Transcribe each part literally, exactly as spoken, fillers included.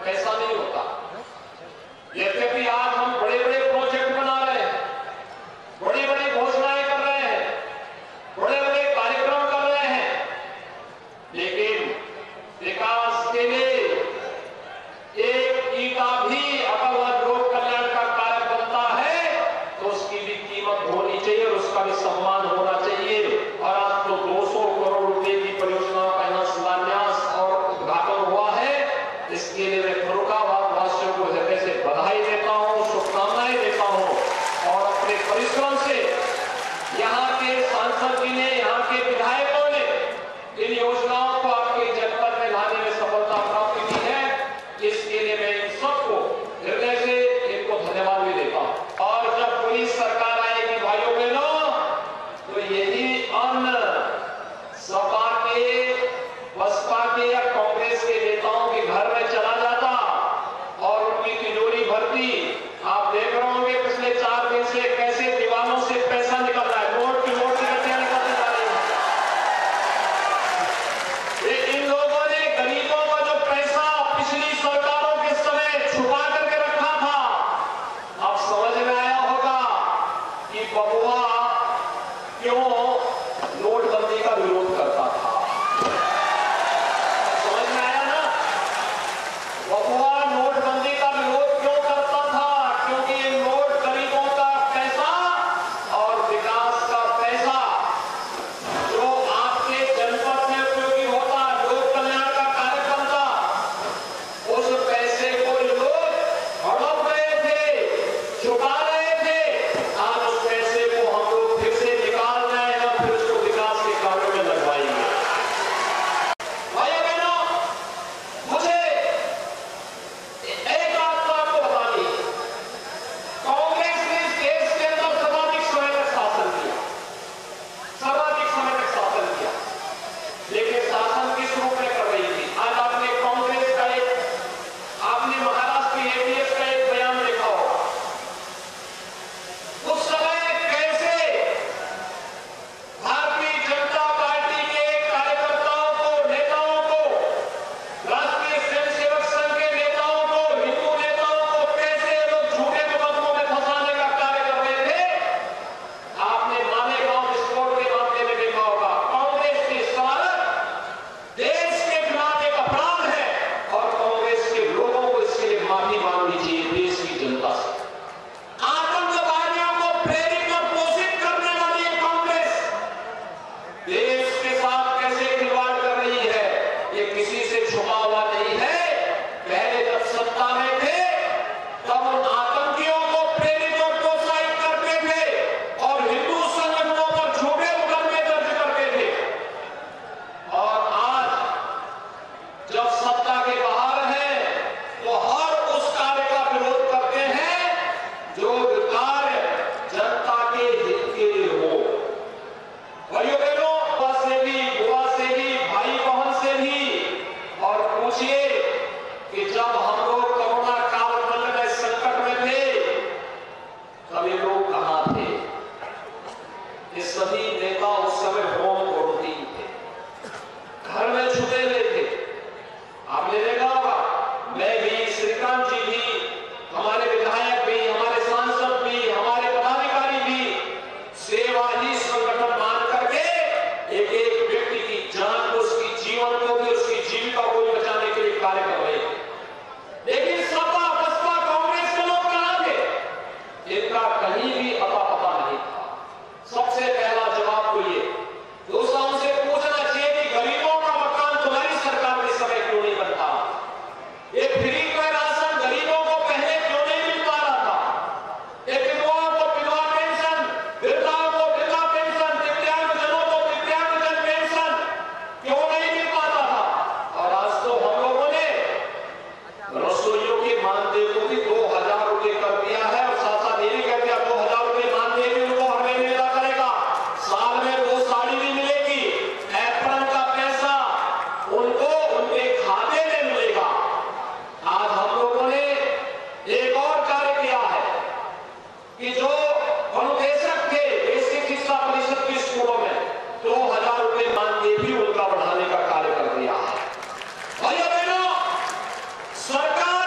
ऐसा नहीं होता। यद्यपि आज हम बड़े बड़े प्रोजेक्ट बना रहे हैं, बड़ी बड़ी घोषणाएं कर रहे हैं, बड़े बड़े कार्यक्रम कर रहे हैं, लेकिन विकास के लिए एक ईटा भी अगर लोक कल्याण का कार्य बनता है तो उसकी भी कीमत होनी चाहिए और उसका भी सम्मान होना चाहिए। और आज तो दो सौ करोड़ रुपए की परियोजनाओं का यहाँ शिलान्यास और उद्घाटन हुआ है। इसके लिए मैं फर्रुखाबाद वासियों को हृदय से बधाई देता हूँ, शुभकामनाएं देता हूँ। और अपने परिश्रम से यहाँ के सांसद जी ने, यहाँ के विधायकों ने इन योजनाओं को आपके जनपद में लाने में सफलता प्राप्त की है। इसके लिए मैं इन सबको हृदय से इनको धन्यवाद भी देता हूँ। और जब पुलिस सरकार आएगी भाइयों बहनों, तो यही अन्न सपा के, बसपा के या कांग्रेस के नेताओं के घर में चला जाता और उनकी तिजोरी भरती। आप देख रहे होंगे पिछले चार दिन से कैसे दीवानों से पैसा निकल रहा है, नोट की नोट निकलते निकलते जा रही है। इन लोगों ने गरीबों का जो पैसा पिछली सरकारों के समय छुपा करके रखा था, अब समझ में आया होगा कि बबुआ क्यों नोटबंदी का विरोध करता था। समझ में आया ना, बबुआ नोटबंदी का विरोध क्यों करता था? क्योंकि ये नोट गरीबों का पैसा और विकास का पैसा जो आपके जनपद में उपयोगी होता, लोक कल्याण का कार्य बनता, उस पैसे को लोग हड़प रहे थे, छुपा रहे थे। आज उस पैसे को हम लोग फिर से निकाल रहे हैं और फिर उसको विकास के कार्यों में लगवाएंगे। भाइयों बहनों, मुझे एक बात तो आपको बतानी है, कांग्रेस ने इस देश के अंदर सर्वाधिक समय तक शासन किया, सर्वाधिक समय तक शासन किया, लेकिन शासन किस रूप में कर रही थी? आज आपने कांग्रेस का एक, आपने महाराष्ट्र की एटीएस का एक बयान देखा होगा। उस समय कैसे भारतीय जनता पार्टी के कार्यकर्ताओं को, नेताओं को, राष्ट्रीय स्वयंसेवक संघ के नेताओं को, हिंदू नेताओं को कैसे लोग झूठे मुकदमों में फंसाने का कार्य कर रहे थे। आपने मालेगांव विस्फोट के मामले में देखा होगा। कांग्रेस की शरारत देश के खिलाफ एक अपराध है और कांग्रेस के लोगों को इसके लिए माफी मांगनी चाहिए देश की जनता से। आतंकवादियों को प्रेरित और पोषित करने वाली ये कांग्रेस देश के साथ कैसे खिलवाड़ कर रही है, ये किसी से छुपा हुआ नहीं है। पहले जब सत्ता में थे तब उन आतंकियों को प्रेरित और प्रोत्साहित करते थे और हिंदू संगठनों पर झूठे मुकदमे दर्ज करते थे। और आज जब सत्ता के बाहर है तो हर उस कार्य का विरोध करते हैं जो कार्य जनता के हित के लिए हो। भाइयों बहनों, बुआ से भी, बुआ से भी, भाई बहन से भी, और पूछिए कि जब हम लोग कोरोना काल में संकट में थे तब ये लोग कहां थे? ये सभी नेता उस समय होम क्वारंटीन थे, घर में छुपे हुए थे। आपने देखा होगा, मैं भी, श्रीकांत जी भी, हमारे विधायक भी, हमारे सांसद भी, हमारे पदाधिकारी भी सेवा ही संगठन मान करके एक एक व्यक्ति की जान को, उसकी जीवन को भी, उसकी जीविका को भी बचाने के लिए कार्य कर रहे थे। लेकिन सपा, बसपा, कांग्रेस के लोग कहां थे? इनका कहीं भी अता पता नहीं था। सबसे पहला जवाब तो ये, दूसरा उनसे पूछना चाहिए कि गरीबों का मकान तुम्हारी सरकार के समय क्यों नहीं बनता? ये फ्री का राशन गरीबों को पहले क्यों नहीं मिल पा रहा था? ये विधवाओं को विधवा पेंशन, वृद्धाओं को वृद्धा पेंशन, दिव्यांगजनों को दिव्यांगजन पेंशन क्यों नहीं मिल पाता था? और आज तो हम लोगों ने रसोइयों के मानदेय को भी दो हजार रुपए कर दिया है और साथ साथ ये भी कर दिया दो हजार रुपए मानदेय भी उनको हर महीने मिला करेगा। साल में दो साड़ी भी मिलेगी, एप्रन का पैसा उनको उनके खाते में मिलेगा। आज हम लोगों ने एक और कार्य किया है कि जो अनुदेशक थे बेसिक शिक्षा परिषद की स्कूलों में दो हजार रुपए मानदेय भी उनका बढ़ाने का कार्य कर दिया है। भाइयों बहनों, सरकार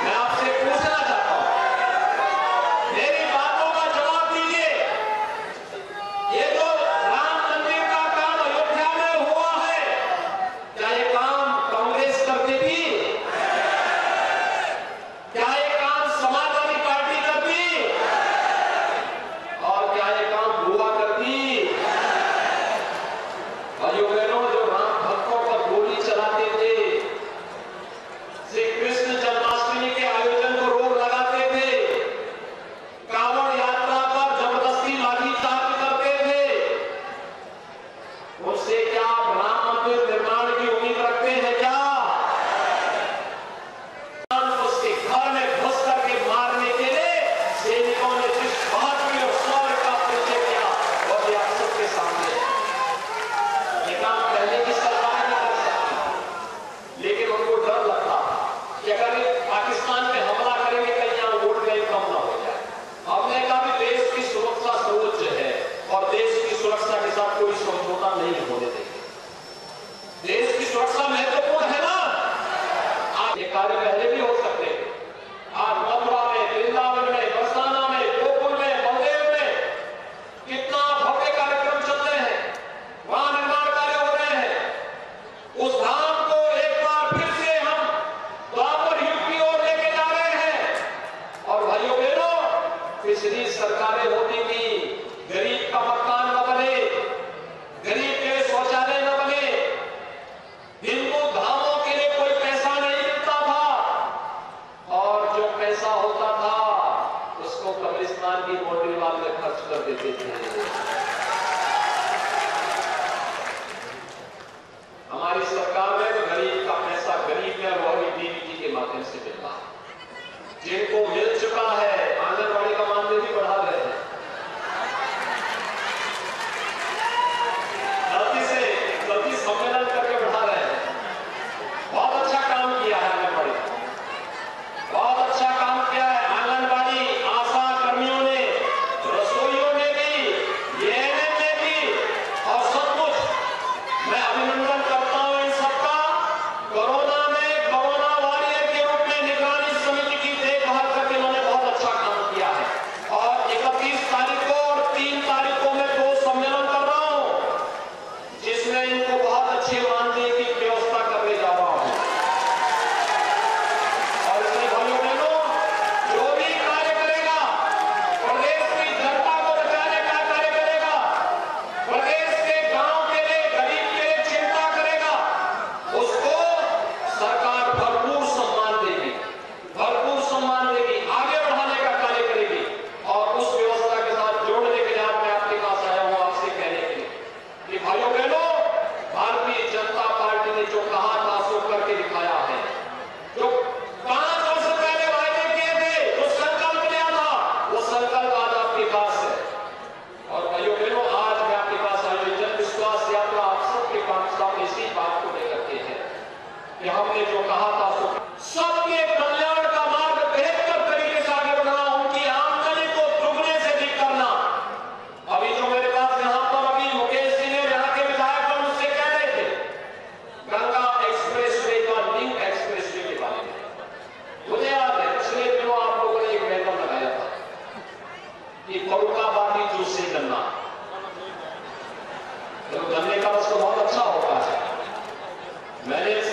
मैं आपसे पूछना चाहता हूं, मेरी बातों का जवाब दीजिए। ये जो राम मंदिर का काम अयोध्या में हुआ है, क्या ये काम कांग्रेस करती थी? क्या ये काम समाजवादी पार्टी करती? और क्या ये काम हुआ करती? भाइयों बहनों, जो राम भक्तों पर गोली चलाते थे, श्री कृष्ण जन्माष्टमी के आयोजन को रोक लगाते थे, कांवड़ यात्रा पर जबरदस्ती लाठीचार्ज करते थे, उससे क्या आप राम मंदिर निर्माण की उम्मीद रखते हैं? क्या उसके घर में घुस करके मारने के लिए सैनिकों ने जिस बहादुरी और शौर्य का परिचय किया, वो भी आप सबके सामने है। ये काम पहले की सरकार नहीं कर सकती, लेकिन उनको डर लगता कि अगर ये पाकिस्तान पे हमला करेंगे कहीं यहां वोट बैंक कम ना हो जाए। हमने कहा भी देश की सुरक्षा सर्वोच्च है और देश की सुरक्षा के साथ कोई समझौता नहीं होने देंगे। देश की सुरक्षा महत्वपूर्ण है ना। आप ये कार्य पहले भी हो सकते हैं। आज मथुरा में, वृंदावन में, बरसाना में, गोकुल में, बलदेव में कितना भव्य कार्यक्रम चल रहे हैं, वहां निर्माण कार्य हो रहे हैं। उस धाम को एक बार फिर से हम द्वापर युग की ओर लेके जा रहे हैं। और भाइयों बहनों, पिछली सरकारें होती थी, गरीब का मकान न बने, गरीब के शौचालय न बने, हिंदू धामों के लिए कोई पैसा नहीं मिलता था, और जो पैसा होता था उसको कब्रिस्तान की बाउंड्री वाल में खर्च कर देते थे। हमारी सरकार में तो गरीब का पैसा गरीब या रोहरी देवी जी के माध्यम से मिल रहा है। जिनको मिल चुका है, आंगनबाड़ी का मानदेय भी बढ़ा रहे हैं। गलती से गलती सम्मेलन करके बढ़ा रहे हैं। बहुत अच्छा काम किया है आंगनबाड़ी, बहुत अच्छा काम किया है आंगनबाड़ी आशा कर्मियों ने, रसोइयों ने भी, एएनएम ने भी, और सचमुच मैं अभिनंदन करता हूं इन सबका। कोरोना में कोरोना वॉरियर के रूप में निगरानी समिति की देखभाल करके इन्होंने बहुत अच्छा काम किया है। और इकतीस तारीख को और तीन तारीख को मैं दो सम्मेलन कर रहा हूं, जिसमें इनको बहुत अच्छे मानदेय की व्यवस्था करने जा रहा हूं। और इसमें भाइयों बहनों, जो भी कार्य करेगा, प्रदेश की जनता को बचाने का कार्य करेगा, प्रदेश के गांव के लिए, गरीब के लिए चिंता करेगा, उसको सरकार भरपूर सम्मान देगी, भरपूर सम्मान देगी, आगे बढ़ाने का कार्य करेगी। और उस व्यवस्था के साथ जोड़ने के लिए मैं आपके पास आया हूं आपसे कहने के लिए कि भाइयों बहनों, भारतीय जनता पार्टी ने जो कहा था सो करके दिखाया है। जो पांच वर्ष पहले वायदे किए थे, जो संकल्प लिया था, वो संकल्प आज आपके पास है। और भाइयों बहनों, आज मैं आपके पास आया जन विश्वास यात्रा आप सबके पास सामने इसी बात को लेकर के है कि हमने जो कहा था सो सबके कल्याण का मार्ग बेहतर तरीके से आगे बढ़ाना, उनकी आमदनी को दुगने से अधिक करना। अभी जो मेरे पास यहां पर अभी मुकेश जी ने यहां के विधायक पर मुझसे कह रहे थे गंगा एक्सप्रेसवे का लिंक एक्सप्रेसवे के बारे में, मुझे याद है पिछले दिनों आप लोगों ने एक बैनर लगाया था कि फरुखाबादी जूस से गन्ना, तो गन्ने का रस तो बहुत अच्छा होता है। मैंने